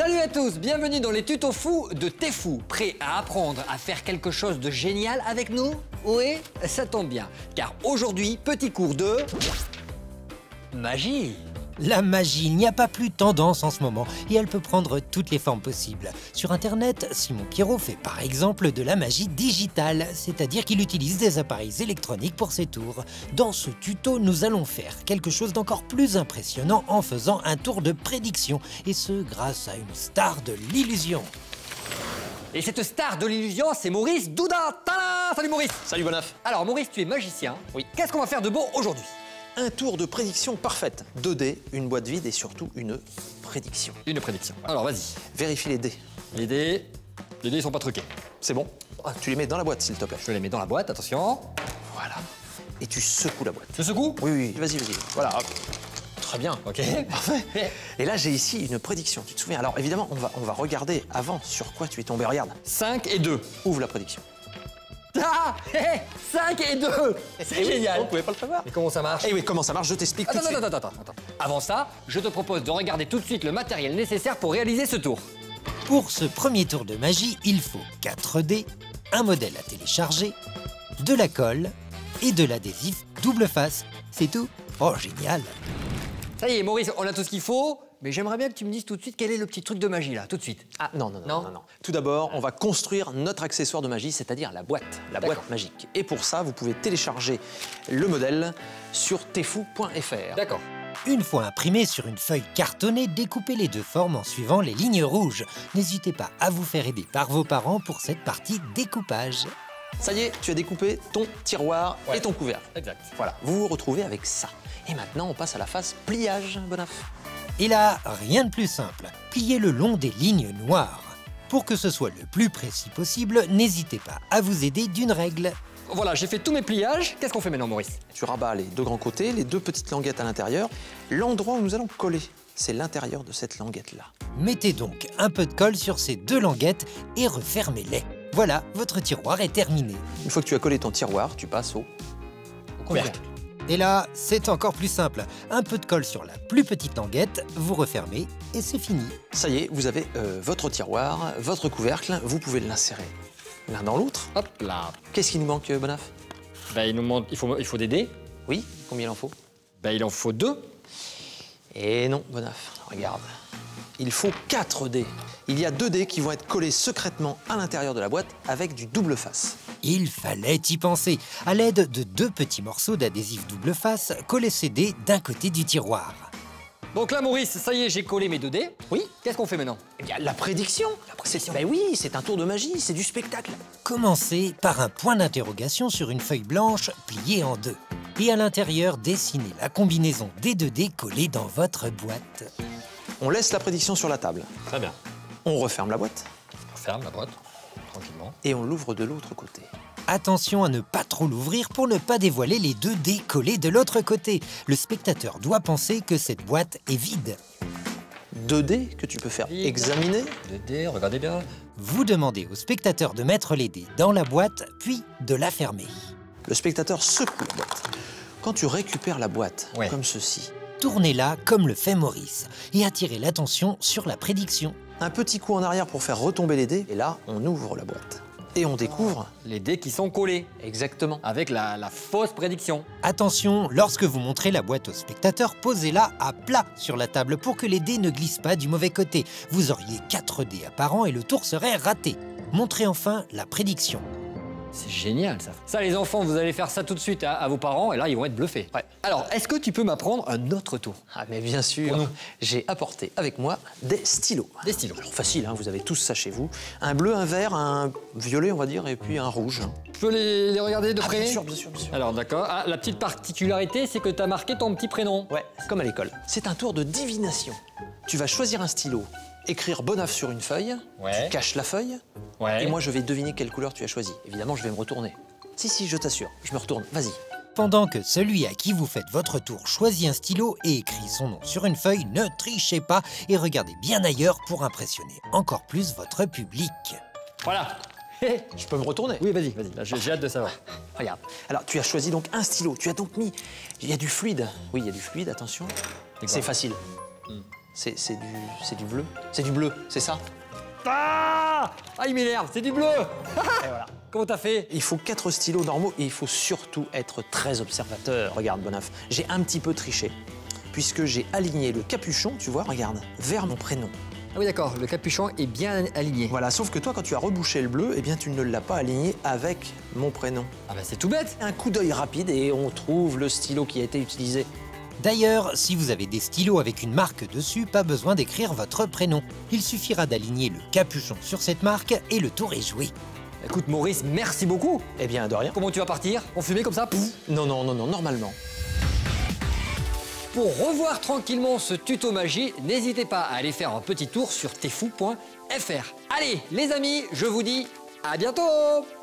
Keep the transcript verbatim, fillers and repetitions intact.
Salut à tous, bienvenue dans les tutos fous de Tefou. Prêt à apprendre à faire quelque chose de génial avec nous? Oui, ça tombe bien, car aujourd'hui, petit cours de... magie. La magie, il n'y a pas plus tendance en ce moment et elle peut prendre toutes les formes possibles. Sur internet, Simon Pierrot fait par exemple de la magie digitale, c'est-à-dire qu'il utilise des appareils électroniques pour ses tours. Dans ce tuto, nous allons faire quelque chose d'encore plus impressionnant en faisant un tour de prédiction, et ce grâce à une star de l'illusion. Et cette star de l'illusion, c'est Maurice Douda. Tada! Salut Maurice. Salut Bonaf. Alors Maurice, tu es magicien. Oui. Qu'est-ce qu'on va faire de beau aujourd'hui? Un tour de prédiction parfaite. deux dés, une boîte vide et surtout une prédiction. Une prédiction. Alors vas-y. Vérifie les dés. Les dés, les dés, ils sont pas truqués. C'est bon? Ah, tu les mets dans la boîte, s'il te plaît. Je les mets dans la boîte, attention. Voilà. Et tu secoues la boîte. Je secoue? Oui, oui, vas-y, vas-y. Voilà. Hop. Très bien. Ok. Parfait. Et là, j'ai ici une prédiction. Tu te souviens? Alors, évidemment, on va, on va regarder avant sur quoi tu es tombé. Regarde. cinq et deux. Ouvre la prédiction. Ah, hé, cinq et deux. C'est génial. On pouvait pas le prévoir. Mais comment ça marche? Eh oui, comment ça marche? Je t'explique tout Attends, de suite. attends, attends, attends, attends. Avant ça, je te propose de regarder tout de suite le matériel nécessaire pour réaliser ce tour. Pour ce premier tour de magie, il faut quatre dés, un modèle à télécharger, de la colle et de l'adhésif double face. C'est tout? Oh, génial! Ça y est, Maurice, on a tout ce qu'il faut, mais j'aimerais bien que tu me dises tout de suite quel est le petit truc de magie, là, tout de suite. Ah non, non, non, Non non, non. Tout d'abord, on va construire notre accessoire de magie, c'est-à-dire la boîte, la D'accord. boîte magique. Et pour ça, vous pouvez télécharger le modèle sur tefou point F R. D'accord. Une fois imprimé sur une feuille cartonnée, découpez les deux formes en suivant les lignes rouges. N'hésitez pas à vous faire aider par vos parents pour cette partie découpage. Ça y est, tu as découpé ton tiroir Ouais. et ton couvercle. Exact. Voilà, vous vous retrouvez avec ça. Et maintenant, on passe à la phase pliage, Bonaf. Et là, rien de plus simple. Pliez le long des lignes noires. Pour que ce soit le plus précis possible, n'hésitez pas à vous aider d'une règle. Voilà, j'ai fait tous mes pliages. Qu'est-ce qu'on fait maintenant, Maurice? Tu rabats les deux grands côtés, les deux petites languettes à l'intérieur. L'endroit où nous allons coller, c'est l'intérieur de cette languette-là. Mettez donc un peu de colle sur ces deux languettes et refermez-les. Voilà, votre tiroir est terminé. Une fois que tu as collé ton tiroir, tu passes au couvercle. Et là, c'est encore plus simple. Un peu de colle sur la plus petite languette, vous refermez et c'est fini. Ça y est, vous avez euh, votre tiroir, votre couvercle, vous pouvez l'insérer l'un dans l'autre. Hop là. Qu'est-ce qui nous manque, Bonaf? Ben, il nous manque, il faut, il faut des dés. Oui, combien il en faut? Ben, il en faut deux. Et non, Bonaf, regarde. Il faut quatre dés. Il y a deux dés qui vont être collés secrètement à l'intérieur de la boîte avec du double face. Il fallait y penser. À l'aide de deux petits morceaux d'adhésif double face, collez ces dés d'un côté du tiroir. Donc là, Maurice, ça y est, j'ai collé mes deux dés. Oui. Qu'est-ce qu'on fait maintenant? Eh bien, la prédiction. La prédiction. Ben oui, c'est un tour de magie, c'est du spectacle. Commencez par un point d'interrogation sur une feuille blanche pliée en deux. Et à l'intérieur, dessinez la combinaison des deux dés collés dans votre boîte. On laisse la prédiction sur la table. Très bien. On referme la boîte On ferme la boîte, tranquillement. et on l'ouvre de l'autre côté. Attention à ne pas trop l'ouvrir pour ne pas dévoiler les deux dés collés de l'autre côté. Le spectateur doit penser que cette boîte est vide. Deux dés que tu peux faire Vide. examiner. Deux dés, regardez bien. Vous demandez au spectateur de mettre les dés dans la boîte, puis de la fermer. Le spectateur secoue la boîte. Quand tu récupères la boîte, Ouais. comme ceci, Tournez-la comme le fait Maurice et attirez l'attention sur la prédiction. un petit coup en arrière pour faire retomber les dés, et là, on ouvre la boîte. Et on découvre Les dés qui sont collés, exactement. avec la, la fausse prédiction. Attention, lorsque vous montrez la boîte au spectateur, posez-la à plat sur la table pour que les dés ne glissent pas du mauvais côté. Vous auriez quatre dés apparents et le tour serait raté. Montrez enfin la prédiction. C'est génial, ça. Ça, les enfants, vous allez faire ça tout de suite à, à vos parents, et là, ils vont être bluffés. Ouais. Alors, est-ce que tu peux m'apprendre un autre tour? Ah mais bien Pour sûr, nous. j'ai apporté avec moi des stylos. Des stylos. Alors facile, hein, vous avez tous ça chez vous. Un bleu, un vert, un violet, on va dire, et puis un rouge. Tu peux les, les regarder de Ah, près? bien sûr, bien sûr, bien sûr. Alors, d'accord. Ah, la petite particularité, c'est que tu as marqué ton petit prénom. Ouais, comme à l'école. C'est un tour de divination. Tu vas choisir un stylo, écrire Bonaf sur une feuille, Ouais. tu caches la feuille, Ouais. et moi je vais deviner quelle couleur tu as choisi. Évidemment, je vais me retourner. Si, si, je t'assure, je me retourne, vas-y. Pendant que celui à qui vous faites votre tour choisit un stylo et écrit son nom sur une feuille, ne trichez pas et regardez bien ailleurs pour impressionner encore plus votre public. Voilà. Je peux me retourner? Oui, vas-y, vas-y. Là, J'ai j'ai hâte de savoir. Regarde. Alors, tu as choisi donc un stylo. Tu as donc mis... Il y a du fluide. Oui, il y a du fluide, attention. C'est C'est quoi? facile. C'est c'est du, c'est du bleu. C'est du bleu, c'est ça? Ah, ah, il m'énerve, c'est du bleu. Et voilà. Comment t'as fait? Il faut quatre stylos normaux et il faut surtout être très observateur. Regarde, Bonaf, j'ai un petit peu triché, puisque j'ai aligné le capuchon, tu vois, regarde, vers mon prénom. Ah oui, d'accord, le capuchon est bien aligné. Voilà, sauf que toi, quand tu as rebouché le bleu, eh bien, tu ne l'as pas aligné avec mon prénom. Ah bah c'est tout bête. Un coup d'œil rapide et on trouve le stylo qui a été utilisé. D'ailleurs, si vous avez des stylos avec une marque dessus, pas besoin d'écrire votre prénom. Il suffira d'aligner le capuchon sur cette marque et le tour est joué. Écoute Maurice, merci beaucoup. Eh bien, de rien. Comment tu vas partir? En fumée comme ça? Pouf. Non, non, non, non, normalement. Pour revoir tranquillement ce tuto magie, n'hésitez pas à aller faire un petit tour sur tefou point F R. Allez, les amis, je vous dis à bientôt!